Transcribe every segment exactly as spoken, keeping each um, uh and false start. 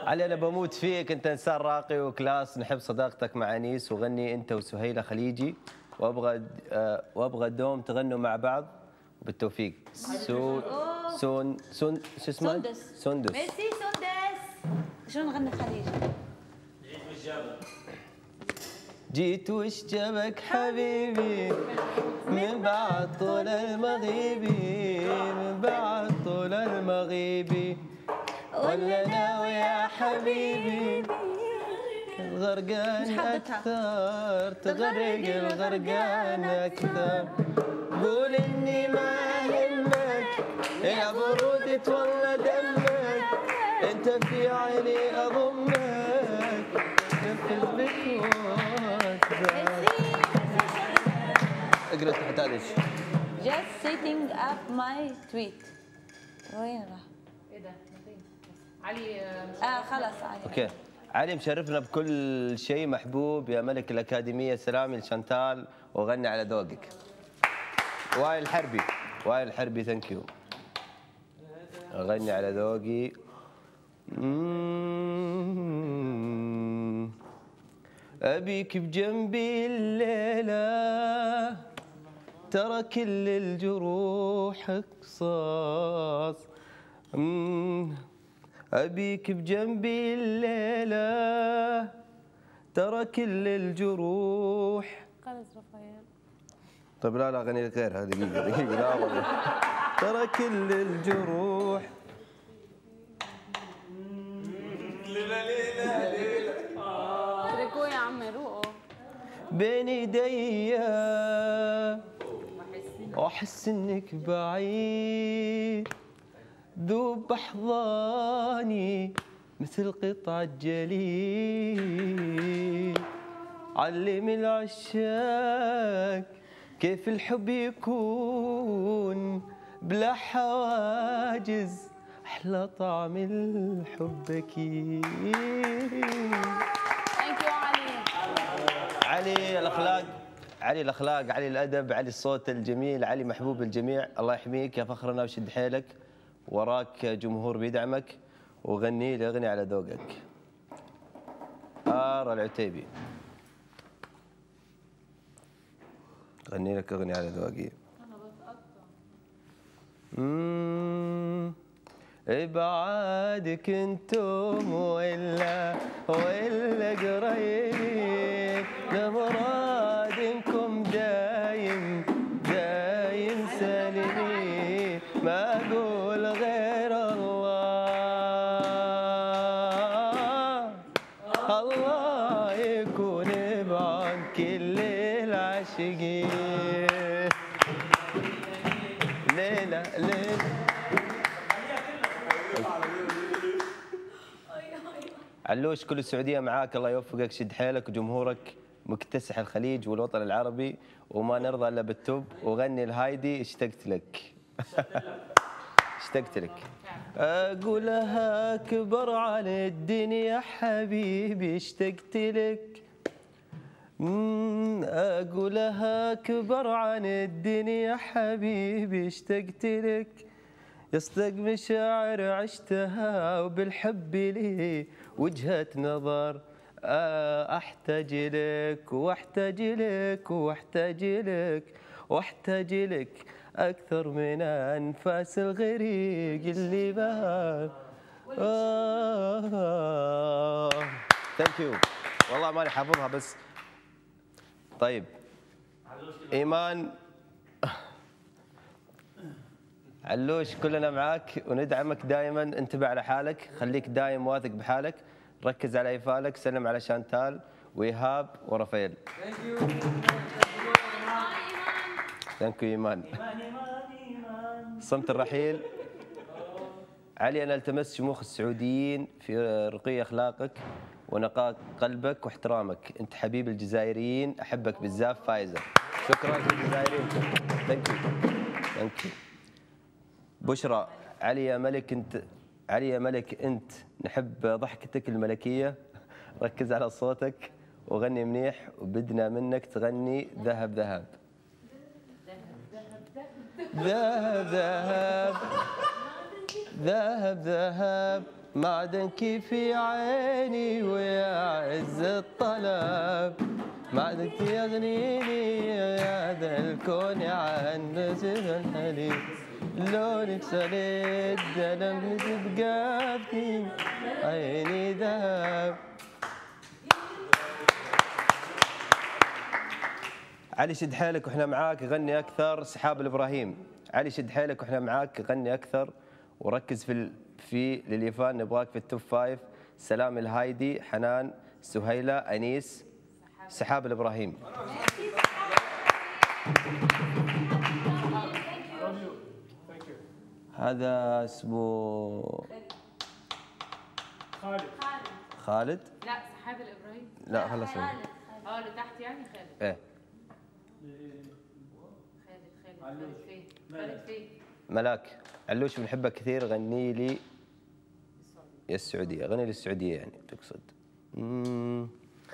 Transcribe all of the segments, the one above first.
علي انا بموت فيك، انت انسان راقي وكلاس، نحب صداقتك مع انيس، وغني انت وسهيله خليجي، وابغى آه وابغى دوم تغنوا مع بعض بالتوفيق. سو سون سون شو اسمه؟ سندس. سندس. ميرسي سندس. شلون نغني خليجي؟ جيت وش جابك حبيبي من بعد طول المغيبي، من بعد طول المغيبي، ولا ناوي يا حبيبي الغرقان أكثر، تغرق الغرقان أكثر، قول إني ما همك يا برودة والله دمك، أنت في عيني أضمك نفذ بك اقرا تحت هذا الشيء. Just sitting up my tweet. وين راح؟ ايه ده؟ علي اه خلاص علي. اوكي. علي مشرفنا بكل شيء، محبوب يا ملك الأكاديمية. سلامي لشانتال وغني على ذوقك. وائل الحربي، وائل الحربي ثانك يو. غني على ذوقي. أبيك بجنبي الليلة، ترى كل الجروح قصاص. أبيك بجنبي الليلة، ترى كل الجروح. خلص رفايل. طيب لا لا أغني لك غيرها، دقيقة دقيقة لا والله. ترى كل الجروح. ليلة ليلة ليلة اتركوه يا عمي روقوا بين ايديا واحس انك بعيد، ذوب احضاني مثل قطع الجليد، علم العشاق كيف الحب يكون بلا حواجز، احلى طعم الحب اكيد. ثانك يو علي. علي الاخلاق، علي الاخلاق، علي الادب، علي الصوت الجميل، علي محبوب الجميع. الله يحميك يا فخرنا وشد حيلك، وراك جمهور بيدعمك، وغني لي اغني على ذوقك. آر العتيبي غني لك اغني على ذوقي. انا بتقطع. اممم ابعادك انتم ولا ولا قريبين، لمرادكم دايم دايم سالمين، ما اقول غير الله، الله يكون بعد كل العاشقين. ليلة ليلة علوش، كل السعودية معاك، الله يوفقك، شد حيلك، وجمهورك مكتسح الخليج والوطن العربي، وما نرضى الا بالتوب. وغني الهايدي اشتقت لك. اشتقت لك. اقولها كبر عن الدنيا حبيبي اشتقت لك، اقولها كبر عن الدنيا حبيبي اشتقت لك، يصدق مشاعر عشتها وبالحب لي وجهة نظر، احتاج لك واحتاج لك واحتاج لك واحتاج لك اكثر من انفاس الغريق اللي بهار. ثانك يو والله ماني حافظها بس. طيب ايمان علوش، كلنا معاك وندعمك دائما، انتبه على حالك، خليك دايم واثق بحالك، ركز على ايفالك، سلم على شانتال وايهاب ورافائيل. ثانك يو ثانك يو ايمان. صمت الرحيل. علي انا التمس شموخ السعوديين في رقي اخلاقك ونقاء قلبك واحترامك، انت حبيب الجزائريين، احبك بالزاف. فايزه. شكرا للجزائريين. ثانك يو ثانك يو. بشرى. علي يا ملك انت، علي يا ملك انت نحب ضحكتك الملكيه، ركز على صوتك وغني منيح، وبدنا منك تغني ذهب ذهب ذهب ذهب ذهب ذهب معدنك في عيني ويا عز الطلب، معدنك يغنيني يا ذا الكون عن نزف الحليب، لونك سليد لمس بقافي عيني ذهب. علي شد حيلك واحنا معاك، غني اكثر. سحاب الابراهيم. علي شد حيلك واحنا معاك، غني اكثر وركز في ال... في لليفان، نبغاك في التوب فايف. سلام الهايدي، حنان، سهيله، انيس، سحاب الابراهيم. هذا اسمه خالد. خالد. لا سحاب الابراهيم. لا خلص. اه اللي تحت يعني خالد. ايه خالد خالد خالد فين؟ خالد فين؟ ملاك. علوش بنحبك كثير، غني لي يا السعودية، غني للسعودية يعني تقصد. مم.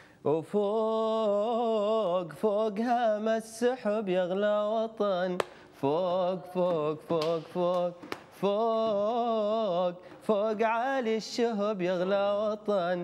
وفوق فوق هام السحب يغلى وطن، فوق فوق فوق فوق فوق فوق عالي الشهب يغلى وطن،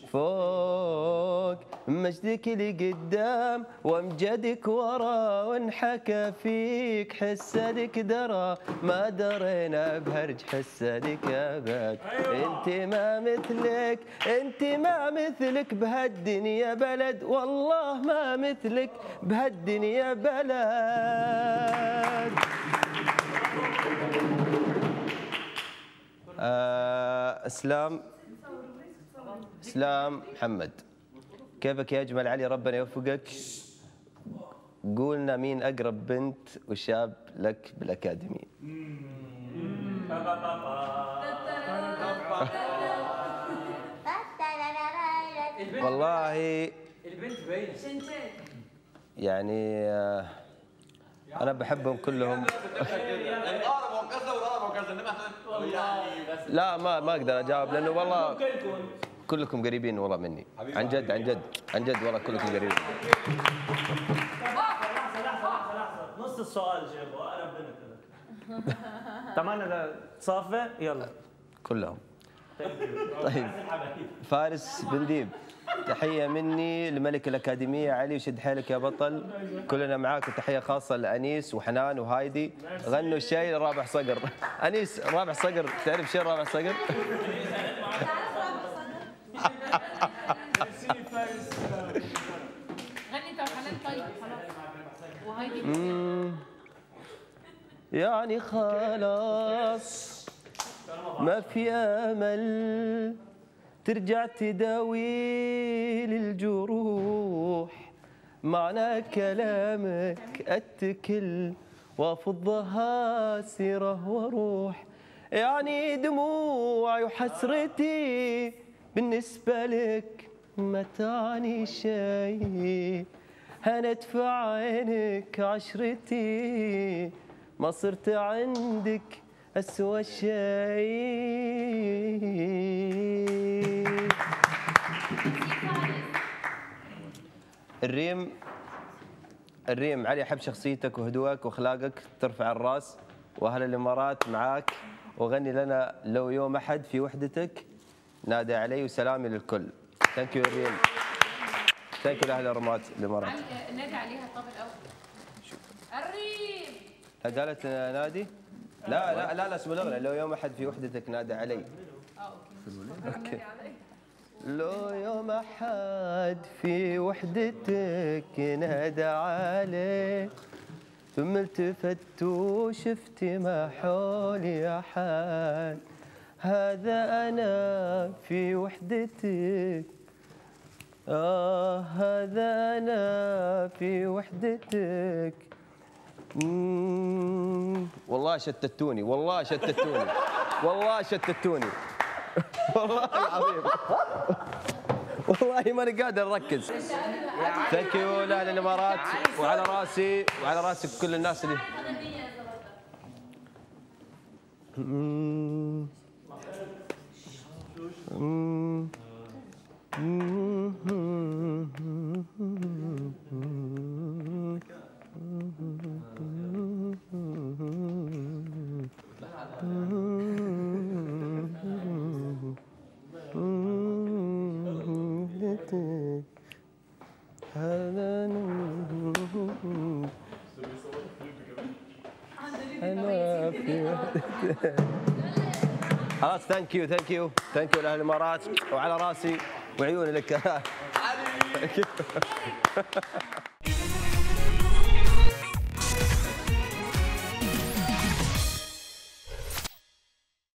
فوق مجدك اللي قدام وامجدك ورا، وانحكى فيك حسدك درى، ما درينا بهرج حسدك ابد. انت ما مثلك، انت ما مثلك بهالدنيا بلد، والله ما مثلك بهالدنيا بلد. آه اسلام اسلام محمد، كيفك يا اجمل علي؟ ربنا يوفقك. قولنا مين اقرب بنت وشاب لك بالاكاديمي؟ والله البنت باين يعني آه، انا بحبهم كلهم. الأقرب وكذا والأقرب وكذا، إنما إحنا لا ما ما اقدر اجاوب لانه والله كلكم قريبين والله مني، عن جد عن جد عن جد والله كلكم قريبين. لحظة لحظة لحظة لحظة، نص السؤال جابه أقرب بنت لك. تمام تصافى يلا. كلهم. طيب فارس بن ديب، تحية مني لملك الأكاديمية علي، وشد حيلك يا بطل، كلنا معاك. وتحية خاصة لأنيس وحنان وهايدي، غنوا شيء لرابح صقر. أنيس رابح صقر، تعرف شيء رابح صقر؟ غني انت وحنان طيب خلاص. وهايدي يعني خلاص ما في امل ترجع تداوي للجروح، معنى كلامك اتكل وافضها سيره وروح، يعني دموعي وحسرتي بالنسبه لك ما تعني شيء، هنت في عينك عشرتي ما صرت عندك أسوأ شيء. الريم الريم علي، أحب شخصيتك وهدوءك وأخلاقك ترفع الراس، وأهل الإمارات معاك، وغني لنا لو يوم أحد في وحدتك نادى علي، وسلامي للكل. ثانك يو الريم، ثانك يو لأهل الإمارات. الإمارات علي نادي عليها الطب الاول. الريم قالت نادي؟ لا لا لا لا اسم الاغنيه لو يوم احد في وحدتك نادى علي. اه اوكي. اوكي. لو يوم احد في وحدتك نادى علي، ثم التفت وشفت ما حولي احد، هذا انا في وحدتك، آه هذا أنا في وحدتك. مم. والله شتتوني، والله شتتوني، والله شتتوني، والله العظيم، والله ماني قادر أركز. ثانك يو لأهل الإمارات، وعلى راسي وعلى راسي كل الناس اللي مم. مم. خلاص ثانك يو ثانك يو ثانك يو لاهل الامارات وعلى راسي وعيوني لك.